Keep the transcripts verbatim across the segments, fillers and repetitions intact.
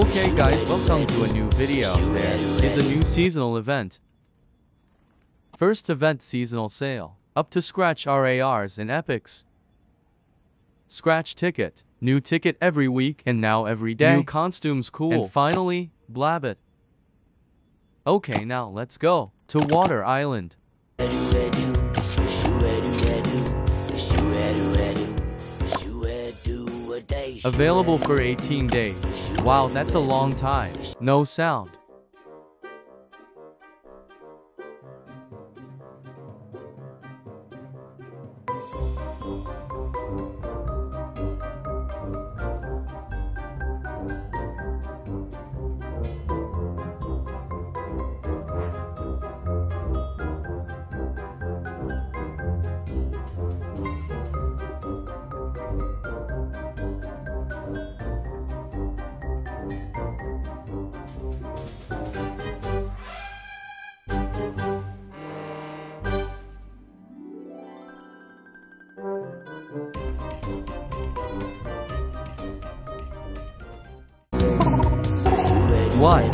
Okay guys, welcome to a new video. There is a new seasonal event. First event seasonal sale. Up to scratch R A Rs and epics. Scratch ticket. New ticket every week and now every day. New costumes cool. And finally, Blabbit. Okay, now let's go to Water Island. Available for eighteen days. Wow, that's a long time. No sound. What?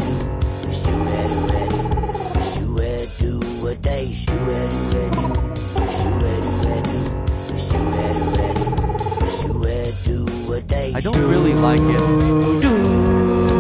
I don't really like it.